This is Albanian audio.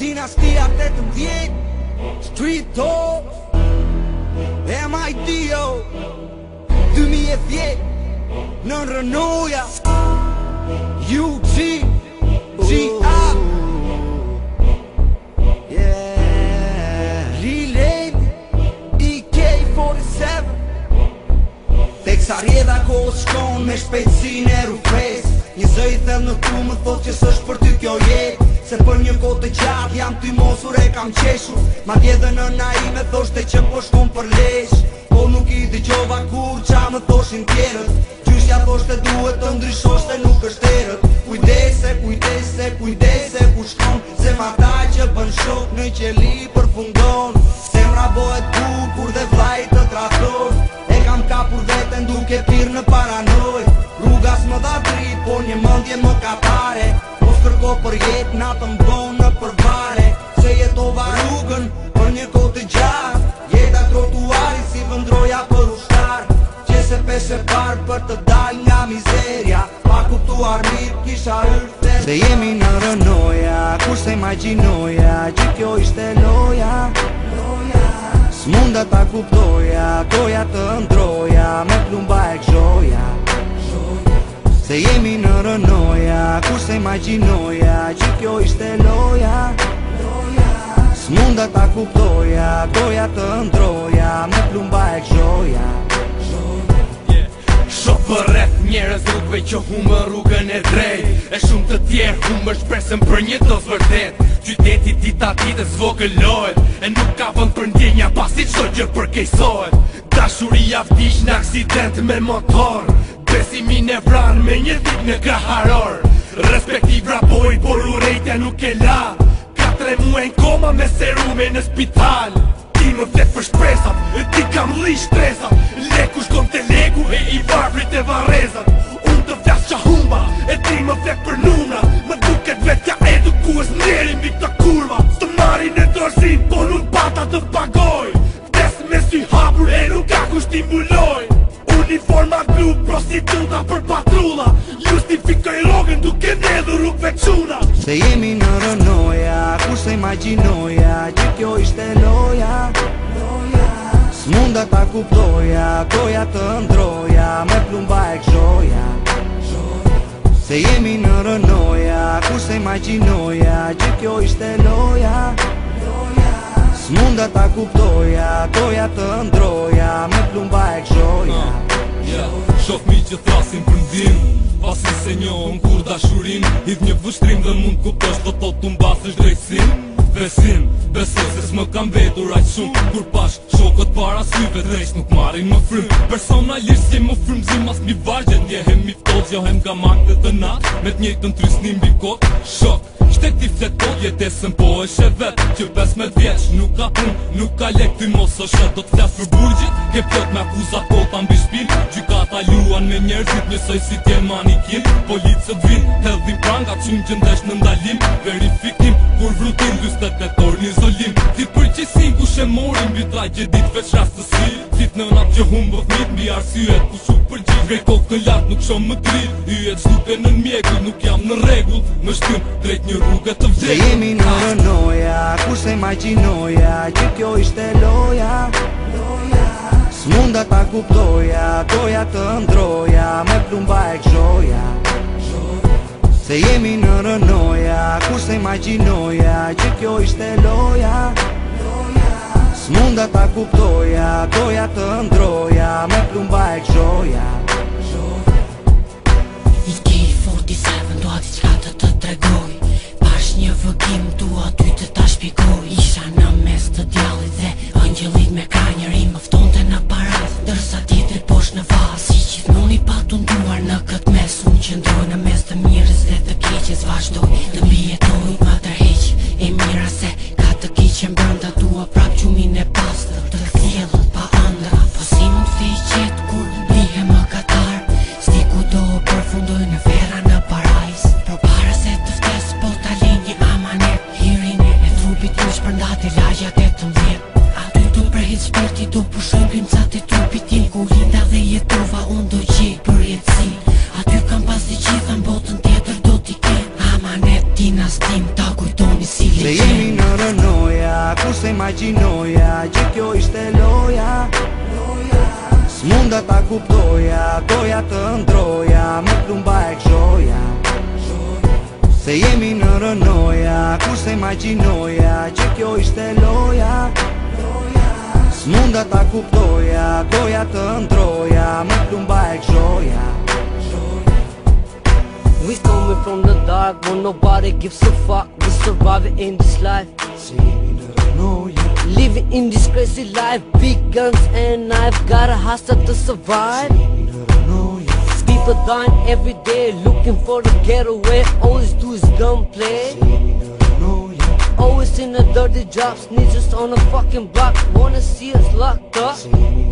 Dinastia 18 Street Talk MITO 2010 në rënoja UG GA Relay EK47 Tek sa rjedha kohës shkon me shpejtësin e rufes Një zë i thell në tu më thot që s'është për ty kjo jetë Se për një kohë të gjatë jam ty mosur e kam qeshur Ma dje dhe nëna i me thoshte që po shkon për lesh Po nuk i dëgjova kur qa më thoshin tjerët Gjyshja thoshte duhet të ndryshoshte nuk është erët Kujdese, kujdese, kujdese ku shkon Se ma ta që bën shok në qeli përfundon Semra bëhet bukur dhe vllai të trathon E kam kapur veten duke pirë në paranoj Rrugas më dha drit, po një mendje më ka pare Mos kërko për jetë, natën bon në përvare Se jetova rrugën për një kohë të gjatë Jeta trotuari si vëndroja për ushtar Qese peshe parë për të dal nga mizeria Pa kuptuar mirë kisha yrte Se jemi në rënoja, kur se imagjinoja Që kjo ishte loja S'munda ta kuptoja, koja të ndroja Me plumba e gjoja Se jemi në rënoja, kur se imagjinoja Që kjo ishte loja S'munda ta kuptoja, koja të ndroja Me plumba e gjoja Shoh për rreth njerëz rrugve që humbë rrugën e drejt E shumë të tjerë humbë shpresën për një dos vërtet Qyteti dita ditë zvogëlohet E nuk ka vënd për ndjenja pasi çdo gjë përkeqësohet Dashuria vdiq në aksident me motor Besimin e vran me një dit në kraharor Respektiv rapoj por urejtja nuk e la 4 muaj në koma me serume në spital Ti më flet për shpresat, e ti kam li shtresat Leku shkon të legu e i varfrit e varezat Unë të flas qa humba, e ti më flet për numra Më duket vetja edukues njerin mbi këta kurva Së marin e dorësin, po nuk pata të pagoj Vdes me sy hapur e nuk ka kush t'i mbuloj Uniforma blu, prostituta për patrulla Justifikoj rogën duke nedhur rrugve quna Se jemi në rënoja, kur se imagjinoja Që kjo ishte loja S'munda ta kuptoja, koja të ndroja Me plumba e gjoja Se jemi në rënoja, kur se imagjinoja Që kjo ishte loja S'munda ta kuptoja, koja të ndroja Me plumba e gjoja Shof mi që thasin për ndim Pasi se njohën kur dashurin Hidh një vështrim dhe mund kuptosh do të të mbasësh drejtsin Besim, besoj se s'më kam vetur aq shumë Kur pash shokët para syve drejt nuk marin më frym Personalisht jem më frymzim as mi vargje Ndjehem mi ftoz, johem nga makte të nat Me t'njejtën trysnim mbi kot Shok, shteti fletot jetesën po është e vet Që 15 vjeç nuk ka pun, nuk ka lek ty mos o shet Do t'flas për burgjit, ke plot me akuzat kota mbi shpil Gjykata luan me njerëzit njësoj si t'je manikin Policët vin, hedhin pranga qunë që ndesh në ndalim Verifikim, kur vrutin 28 orë një izolim Ti përqesin ku she morin mbi tragjedit veç rastësi Dit në natë që humbë fmit mbi arsyet ku shu përgjit Vrej kokën lartë nuk shom më trit Yjet s'duke në mjeku nuk jam në regull Më shtym drejt një rrugë të vdek Se jemi në rënoja, kur se imagjinoja Që kjo ishte loja S'munda ta kuptoja, koja të ndroja Me plumba e gjoja Se jemi në rënoja, kur se imagjinoja Që kjo ishte loja S'munda ta kuptoja, koja të ndroja Me plumba e gjoja EK47 dua diçka të tregoj Pash një vëkim dua ty të ta shpikoj Isha në mes të djallit dhe angjëllit me ka njëri më ftonte në parat Dërsa tjetrit posh në vas Si gjithmoni pa të nduar në këtë mes Unë qëndroj në mes të mirës dhe të keqes Vazhdoj të mbijetoj më tërheq E mira se ka të keqen brënda Dua prap gjumin e pastër Të thjellët pa ëndra Po si mund fej qetë kur blihe më katar Sti ku do përfundoj në vera në parajs Por para se të ftes po t'ale një amanet Hirin e trupit ju shpërndat e lagjat 18 Aty do prehit shpirti do pushojnë grimcat e trupit tim Ku linda dhe jetova unë do gjej për jetësi Aty kam pas të gjitha në botën tjetër do t'i ken Amanet imagjinoja që kjo ishte loja. S'munda ta kuptoja, doja të ndroja, më plumba e kshoja. Se jemi në rënoja, kur se imagjinoja që kjo ishte loja. S'munda ta kuptoja, doja të ndroja, më plumba e kshoja. We coming from the dark when nobody gives a fuck. We surviving in this life, living in this crazy life. Big guns and knife, gotta hustle to survive. People dying every day, looking for the getaway. Always do is gunplay. Always in the dirty jobs, snitches on the fucking block. Wanna see us locked up?